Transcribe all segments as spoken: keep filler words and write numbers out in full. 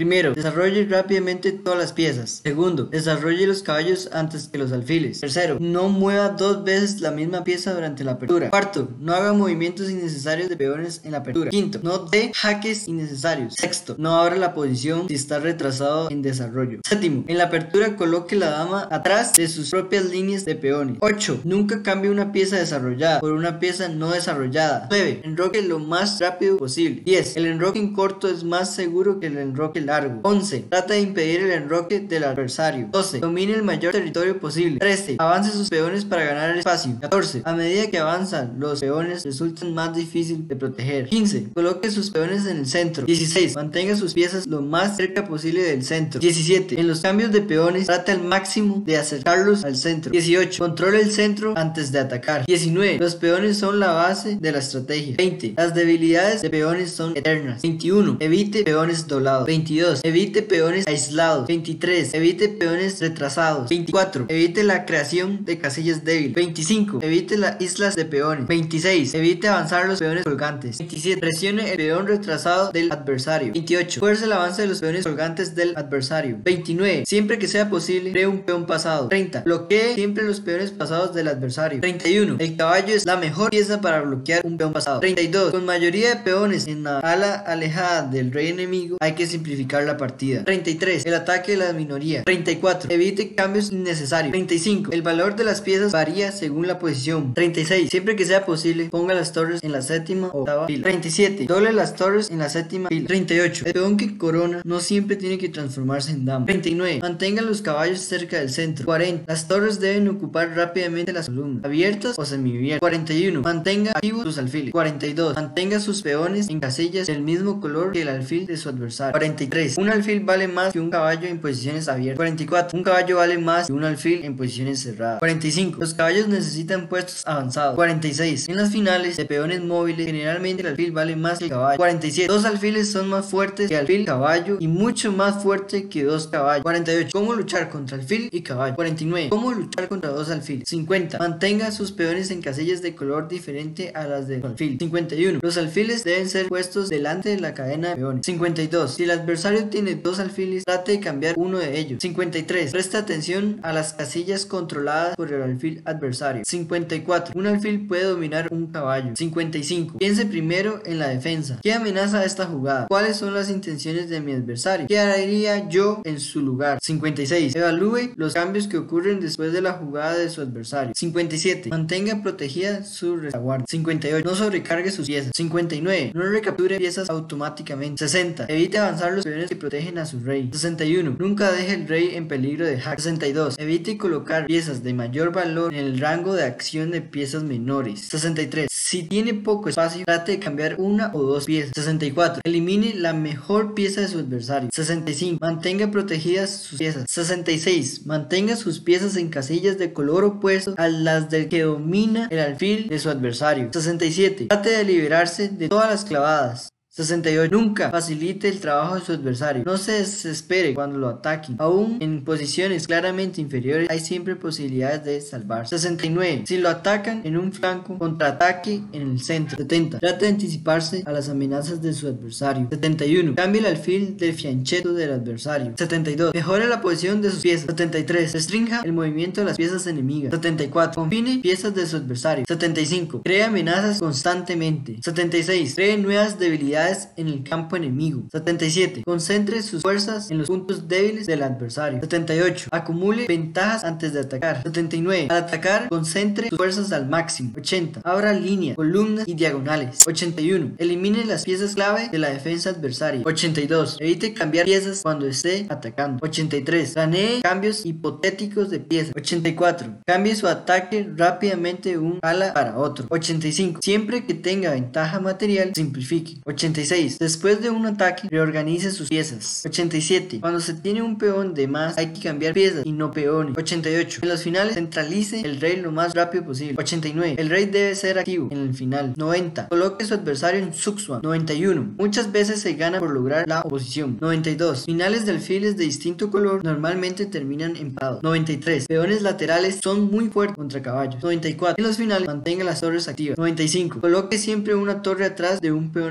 Primero, desarrolle rápidamente todas las piezas. Segundo, desarrolle los caballos antes que los alfiles. Tercero, no mueva dos veces la misma pieza durante la apertura. Cuarto, no haga movimientos innecesarios de peones en la apertura. Quinto, no dé jaques innecesarios. Sexto, no abra la posición si está retrasado en desarrollo. Séptimo, en la apertura coloque la dama atrás de sus propias líneas de peones. Ocho, nunca cambie una pieza desarrollada por una pieza no desarrollada. Nueve, enroque lo más rápido posible. Diez, el enroque en corto es más seguro que el enroque largo. Once, trata de impedir el enroque del adversario. Doce, domine el mayor territorio posible. Trece, avance sus peones para ganar espacio. Catorce, a medida que avanzan, los peones resultan más difícil de proteger. Quince, coloque sus peones en el centro. Dieciséis, mantenga sus piezas lo más cerca posible del centro. Diecisiete, en los cambios de peones, trate al máximo de acercarlos al centro. Dieciocho, controle el centro antes de atacar. Diecinueve, los peones son la base de la estrategia. Veinte, las debilidades de peones son eternas. Veintiuno, evite peones doblados. Veintidós, evite peones aislados. Veintitrés, evite peones retrasados. Veinticuatro, evite la creación de casillas débiles. Veinticinco, evite las islas de peones. Veintiséis, evite avanzar los peones colgantes. Veintisiete, presione el peón retrasado del adversario. Veintiocho, fuerce el avance de los peones colgantes del adversario. Veintinueve, siempre que sea posible, cree un peón pasado. Treinta, bloquee siempre los peones pasados del adversario. Treinta y uno, el caballo es la mejor pieza para bloquear un peón pasado. Treinta y dos, con mayoría de peones en la ala alejada del rey enemigo, hay que simplificar la partida. Treinta y tres, el ataque de la minoría. Treinta y cuatro, evite cambios innecesarios. Treinta y cinco, el valor de las piezas varía según la posición. Treinta y seis, siempre que sea posible, ponga las torres en la séptima o octava fila. Treinta y siete, doble las torres en la séptima fila. Treinta y ocho, el peón que corona no siempre tiene que transformarse en dama. Treinta y nueve, mantenga los caballos cerca del centro. Cuarenta, las torres deben ocupar rápidamente las columnas, abiertas o semiabiertas. Cuarenta y uno, mantenga activos sus alfiles. Cuarenta y dos, mantenga sus peones en casillas del mismo color que el alfil de su adversario. Cuarenta y tres, un alfil vale más que un caballo en posiciones abiertas. Cuarenta y cuatro, un caballo vale más que un alfil en posiciones cerradas. Cuarenta y cinco, los caballos necesitan puestos avanzados. Cuarenta y seis, en las finales de peones móviles, generalmente el alfil vale más que el caballo. Cuarenta y siete, dos alfiles son más fuertes que alfil y caballo y mucho más fuerte que dos caballos. Cuarenta y ocho, cómo luchar contra alfil y caballo. Cuarenta y nueve, cómo luchar contra dos alfiles. Cincuenta, mantenga sus peones en casillas de color diferente a las del alfil. Cincuenta y uno, los alfiles deben ser puestos delante de la cadena de peones. Cincuenta y dos, si el adversario tiene dos alfiles, trate de cambiar uno de ellos. Cincuenta y tres, presta atención a las casillas controladas por el alfil adversario. Cincuenta y cuatro, un alfil puede dominar un caballo. Cincuenta y cinco, piense primero en la defensa. ¿Qué amenaza esta jugada? ¿Cuáles son las intenciones de mi adversario? ¿Qué haría yo en su lugar? Cincuenta y seis, evalúe los cambios que ocurren después de la jugada de su adversario. Cincuenta y siete, mantenga protegida su retaguardia. Cincuenta y ocho, no sobrecargue sus piezas. Cincuenta y nueve, no recapture piezas automáticamente. Sesenta, evite avanzar los peones que protegen a su rey. Sesenta y uno, nunca deje el rey en peligro de hack. Sesenta y dos, evite colocar piezas de mayor valor en el rango de acción de piezas menores. Sesenta y tres, si tiene poco espacio, trate de cambiar una o dos piezas. Sesenta y cuatro, elimine la mejor pieza de su adversario. Sesenta y cinco, mantenga protegidas sus piezas. Sesenta y seis, mantenga sus piezas en casillas de color opuesto a las del que domina el alfil de su adversario. Sesenta y siete, trate de liberarse de todas las clavadas. sesenta y ocho. Nunca facilite el trabajo de su adversario. No se desespere cuando lo ataquen. Aún en posiciones claramente inferiores hay siempre posibilidades de salvarse. sesenta y nueve. Si lo atacan en un flanco, contraataque en el centro. setenta. Trate de anticiparse a las amenazas de su adversario. setenta y uno. Cambie el alfil del fiancheto del adversario. setenta y dos. Mejore la posición de sus piezas. setenta y tres. Restrinja el movimiento de las piezas enemigas. setenta y cuatro. Confine piezas de su adversario. setenta y cinco. Cree amenazas constantemente. setenta y seis. Cree nuevas debilidades en el campo enemigo. setenta y siete. Concentre sus fuerzas en los puntos débiles del adversario. setenta y ocho. Acumule ventajas antes de atacar. setenta y nueve. Al atacar, concentre sus fuerzas al máximo. ochenta. Abra líneas, columnas y diagonales. ochenta y uno. Elimine las piezas clave de la defensa adversaria. ochenta y dos. Evite cambiar piezas cuando esté atacando. ochenta y tres. Planee cambios hipotéticos de piezas. ochenta y cuatro. Cambie su ataque rápidamente de un ala para otro. ochenta y cinco. Siempre que tenga ventaja material, simplifique. ochenta y seis. Después de un ataque, reorganice sus piezas. ochenta y siete. Cuando se tiene un peón de más, hay que cambiar piezas y no peones. ochenta y ocho. En los finales, centralice el rey lo más rápido posible. ochenta y nueve. El rey debe ser activo en el final. noventa. Coloque a su adversario en Suxuan. noventa y uno. Muchas veces se gana por lograr la oposición. noventa y dos. Finales de alfiles de distinto color normalmente terminan empatados. noventa y tres. Peones laterales son muy fuertes contra caballos. noventa y cuatro. En los finales, mantenga las torres activas. noventa y cinco. Coloque siempre una torre atrás de un peón pasado.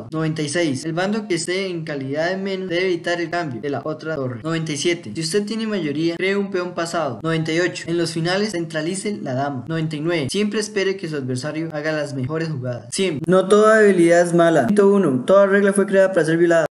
pasado. noventa y seis. El bando que esté en calidad de menos debe evitar el cambio de la otra torre. noventa y siete. Si usted tiene mayoría, cree un peón pasado. noventa y ocho. En los finales, centralice la dama. noventa y nueve. Siempre espere que su adversario haga las mejores jugadas. cien. No toda habilidad es mala. uno. Toda regla fue creada para ser violada.